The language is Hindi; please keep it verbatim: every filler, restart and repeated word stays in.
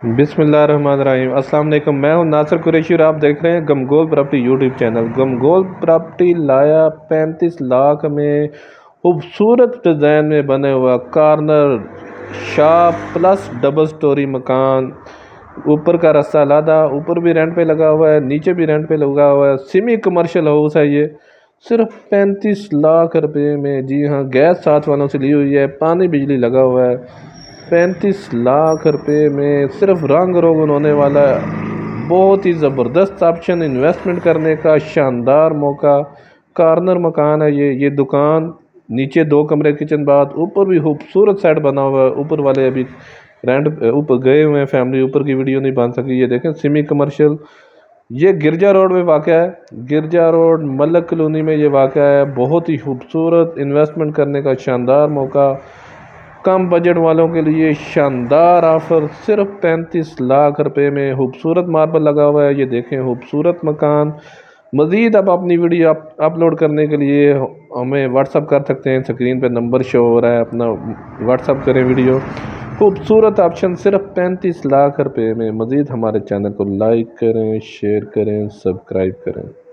बिस्मिल्लाहिर्रहमानिर्रहीम। अस्सलाम वालेकुम। मैं हूं नासिर कुरैशी और आप देख रहे हैं गमगोल प्रॉपर्टी यूट्यूब चैनल। गमगोल प्रॉपर्टी लाया पैंतीस लाख में खूबसूरत डिज़ाइन में बने हुआ corner shop plus double story मकान। ऊपर का रास्ता लादा, ऊपर भी रेंट पे लगा हुआ है, नीचे भी रेंट पे लगा हुआ है। सेमी कमर्शियल हाउस है ये, सिर्फ पैंतीस लाख रुपए में। जी हाँ, गैस साथ वालों से ली हुई है, पानी बिजली लगा हुआ है। पैंतीस लाख रुपए में सिर्फ रंग रोगन होने वाला है। बहुत ही ज़बरदस्त ऑप्शन, इन्वेस्टमेंट करने का शानदार मौका। कॉर्नर मकान है ये ये दुकान, नीचे दो कमरे किचन बाथ, ऊपर भी खूबसूरत सेट बना हुआ है। ऊपर वाले अभी रेंट ऊपर गए हुए हैं, फैमिली ऊपर की वीडियो नहीं बन सकी। ये देखें सेमी कमर्शियल, ये गिरजा रोड में वाक़या है। गिरजा रोड मलक कॉलोनी में ये वाक़या है। बहुत ही खूबसूरत इन्वेस्टमेंट करने का शानदार मौका, कम बजट वालों के लिए शानदार ऑफर। सिर्फ पैंतीस लाख रुपए में खूबसूरत मार्बल लगा हुआ है। ये देखें खूबसूरत मकान। मज़ीद आप अपनी वीडियो अप, अपलोड करने के लिए हमें व्हाट्सअप कर सकते हैं। स्क्रीन पे नंबर शो हो रहा है, अपना व्हाट्सअप करें वीडियो। खूबसूरत ऑप्शन सिर्फ पैंतीस लाख रुपए में। मज़ीद हमारे चैनल को लाइक करें, शेयर करें, सब्सक्राइब करें।